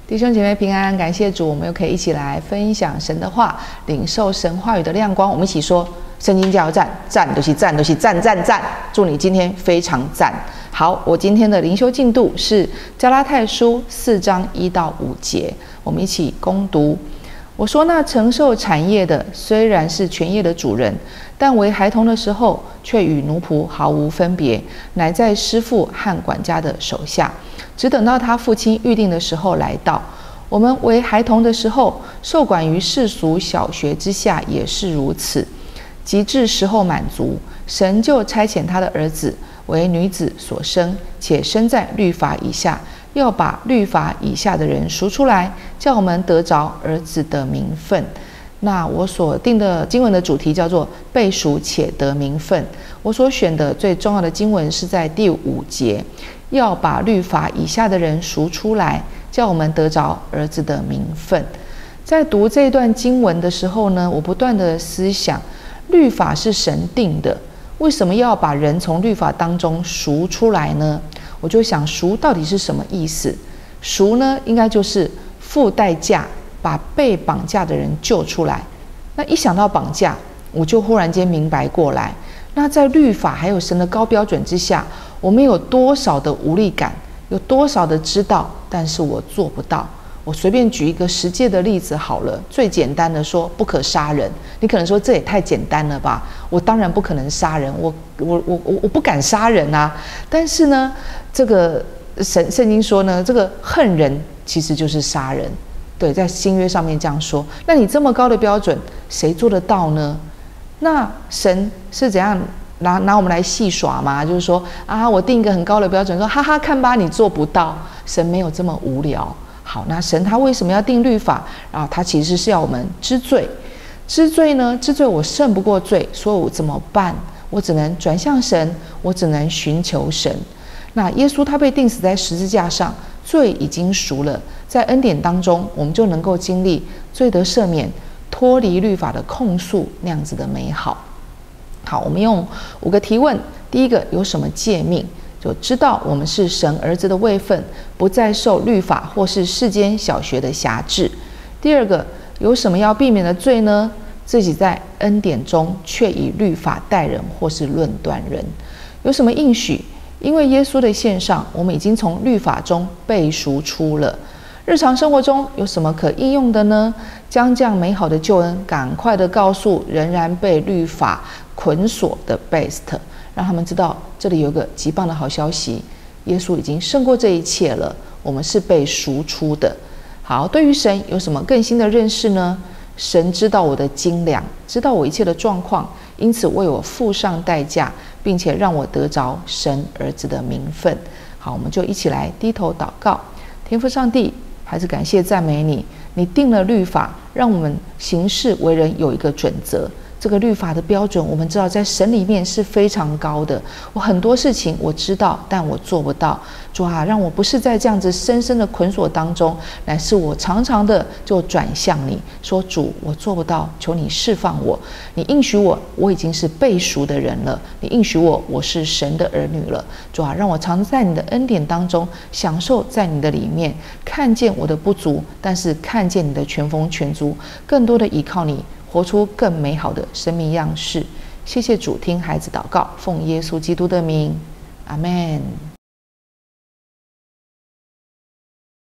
弟兄姐妹平安，感谢主，我们又可以一起来分享神的话，领受神话语的亮光。我们一起说：圣经加油站，赞都是赞，都是赞赞赞！祝你今天非常赞。好，我今天的灵修进度是加拉太书4章1到5节，我们一起攻读。我说，那承受产业的虽然是全业的主人，但为孩童的时候，却与奴仆毫无分别，乃在师傅和管家的手下，只等到他父亲预定的时候来到。我们为孩童的时候，受管于世俗小学之下，也是如此。及至时候满足，神就差遣他的儿子为女子所生，且生在律法以下，要把律法以下的人赎出来，叫我们得着儿子的名分。那我所定的经文的主题叫做被赎且得名分。我所选的最重要的经文是在第5节，要把律法以下的人赎出来，叫我们得着儿子的名分。在读这一段经文的时候呢，我不断的思想，律法是神定的，为什么要把人从律法当中赎出来呢？我就想，赎到底是什么意思？赎呢，应该就是付代价把被绑架的人救出来。那一想到绑架，我就忽然间明白过来，那在律法还有神的高标准之下，我们有多少的无力感，有多少的知道，但是我做不到。我随便举一个实际的例子好了，最简单的说，不可杀人。你可能说这也太简单了吧？我当然不可能杀人，我不敢杀人啊。但是呢，这个圣经说呢，这个恨人其实就是杀人。对，在新约上面这样说。那你这么高的标准，谁做得到呢？那神是怎样拿我们来戏耍吗？就是说啊，我定一个很高的标准，说哈哈，看吧，你做不到。神没有这么无聊。好，那神他为什么要定律法啊？他其实是要我们知罪。知罪呢？知罪我胜不过罪，所以我怎么办？我只能转向神，我只能寻求神。那耶稣他被钉死在十字架上，罪已经赎了，在恩典当中，我们就能够经历罪得赦免，脱离律法的控诉那样子的美好。好，我们用5个提问。第一个，有什么诫命？就知道我们是神儿子的位分，不再受律法或是世间小学的辖制。第二个，有什么要避免的罪呢？自己在恩典中却以律法待人或是论断人。有什么应许？因为耶稣的献上，我们已经从律法中被赎出了。日常生活中有什么可应用的呢？将这样美好的救恩赶快的告诉仍然被律法捆锁的 Best， 让他们知道这里有个极棒的好消息，耶稣已经胜过这一切了，我们是被赎出的。好，对于神有什么更新的认识呢？神知道我的斤两，知道我一切的状况，因此为我付上代价，并且让我得着神儿子的名分。好，我们就一起来低头祷告。天父上帝，还是感谢赞美你，你定了律法，让我们行事为人有一个准则。这个律法的标准，我们知道在神里面是非常高的。我很多事情我知道，但我做不到。主啊，让我不是在这样子深深的捆锁当中，乃是我常常的就转向你，说主，我做不到，求你释放我。你应许我，我已经是被赎的人了。你应许我，我是神的儿女了。主啊，让我常在你的恩典当中，享受在你的里面，看见我的不足，但是看见你的全丰全足，更多的依靠你，活出更美好的生命样式。谢谢主，听孩子祷告，奉耶稣基督的名，阿们。